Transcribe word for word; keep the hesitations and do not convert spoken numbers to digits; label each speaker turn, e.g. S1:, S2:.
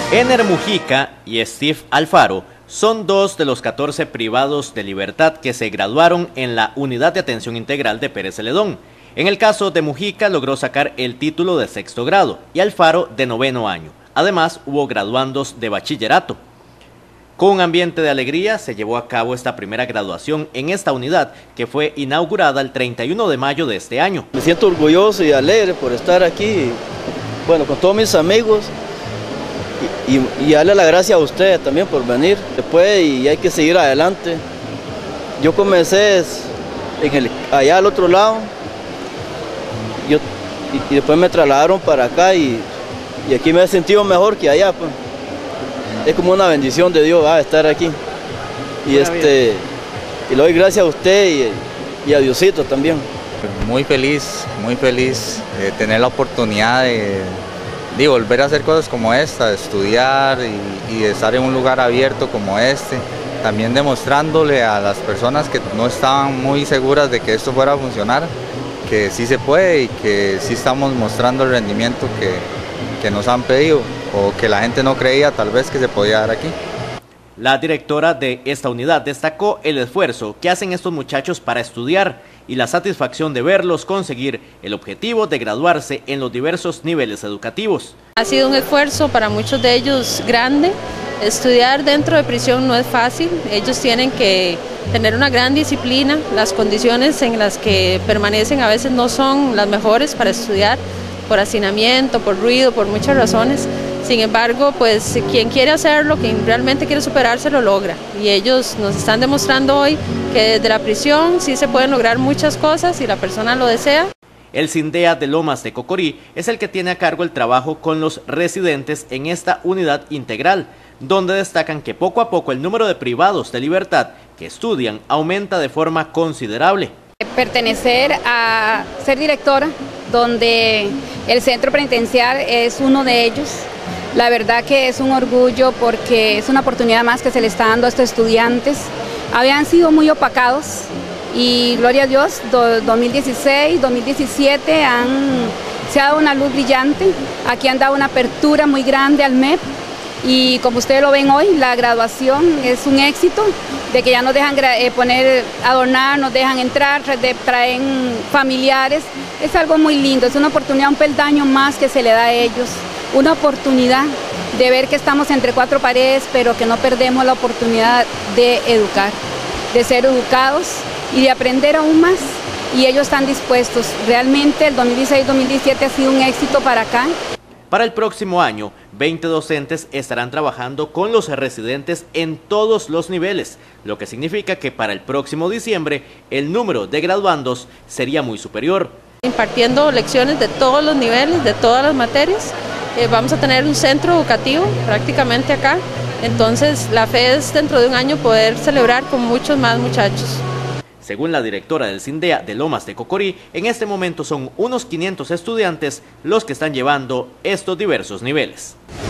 S1: Ener Mujica y Steve Alfaro son dos de los catorce privados de libertad que se graduaron en la Unidad de Atención Integral de Pérez Celedón. En el caso de Mujica logró sacar el título de sexto grado y Alfaro de noveno año. Además hubo graduandos de bachillerato. Con un ambiente de alegría se llevó a cabo esta primera graduación en esta unidad que fue inaugurada el treinta y uno de mayo de este año.
S2: Me siento orgulloso y alegre por estar aquí, bueno, con todos mis amigos. Y, y, y darle la gracia a ustedes también por venir. Después y hay que seguir adelante. Yo comencé en el, allá al otro lado yo, y, y después me trasladaron para acá y, y aquí me he sentido mejor que allá. Pues. Es como una bendición de Dios ah, estar aquí. Y, este, y le doy gracias a usted y, y a Diosito también.
S3: Muy feliz, muy feliz de tener la oportunidad de de volver a hacer cosas como esta, de estudiar y, y de estar en un lugar abierto como este, también demostrándole a las personas que no estaban muy seguras de que esto fuera a funcionar, que sí se puede y que sí estamos mostrando el rendimiento que, que nos han pedido o que la gente no creía tal vez que se podía dar aquí.
S1: La directora de esta unidad destacó el esfuerzo que hacen estos muchachos para estudiar y la satisfacción de verlos conseguir el objetivo de graduarse en los diversos niveles educativos.
S4: Ha sido un esfuerzo para muchos de ellos grande. Estudiar dentro de prisión no es fácil, ellos tienen que tener una gran disciplina, las condiciones en las que permanecen a veces no son las mejores para estudiar, por hacinamiento, por ruido, por muchas razones. Sin embargo, pues quien quiere hacerlo, quien realmente quiere superarse, lo logra. Y ellos nos están demostrando hoy que desde la prisión sí se pueden lograr muchas cosas si la persona lo desea.
S1: El CINDEA de Lomas de Cocorí es el que tiene a cargo el trabajo con los residentes en esta unidad integral, donde destacan que poco a poco el número de privados de libertad que estudian aumenta de forma considerable.
S5: Pertenecer a ser directora, donde el centro penitenciario es uno de ellos. La verdad que es un orgullo porque es una oportunidad más que se le está dando a estos estudiantes. Habían sido muy opacados y gloria a Dios, dos mil dieciséis, dos mil diecisiete han, se ha dado una luz brillante. Aquí han dado una apertura muy grande al M E P y como ustedes lo ven hoy, la graduación es un éxito, de que ya nos dejan eh, poner, adornar, nos dejan entrar, de, traen familiares. Es algo muy lindo, es una oportunidad, un peldaño más que se le da a ellos. Una oportunidad de ver que estamos entre cuatro paredes, pero que no perdemos la oportunidad de educar, de ser educados y de aprender aún más. Y ellos están dispuestos. Realmente el dos mil dieciséis dos mil diecisiete ha sido un éxito para acá.
S1: Para el próximo año, veinte docentes estarán trabajando con los residentes en todos los niveles, lo que significa que para el próximo diciembre el número de graduandos sería muy superior.
S4: Impartiendo lecciones de todos los niveles, de todas las materias. Eh, vamos a tener un centro educativo prácticamente acá, entonces la fe es dentro de un año poder celebrar con muchos más muchachos.
S1: Según la directora del CINDEA de Lomas de Cocorí, en este momento son unos quinientos estudiantes los que están llevando estos diversos niveles.